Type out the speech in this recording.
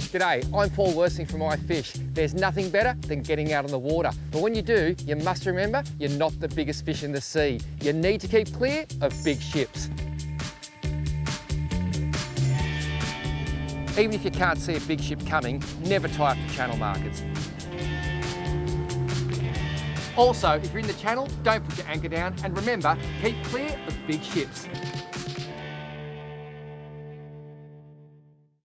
G'day, I'm Paul Worsing from iFish. There's nothing better than getting out on the water. But when you do, you must remember you're not the biggest fish in the sea. You need to keep clear of big ships. Even if you can't see a big ship coming, never tie up to channel markers. Also, if you're in the channel, don't put your anchor down, and remember, keep clear of big ships.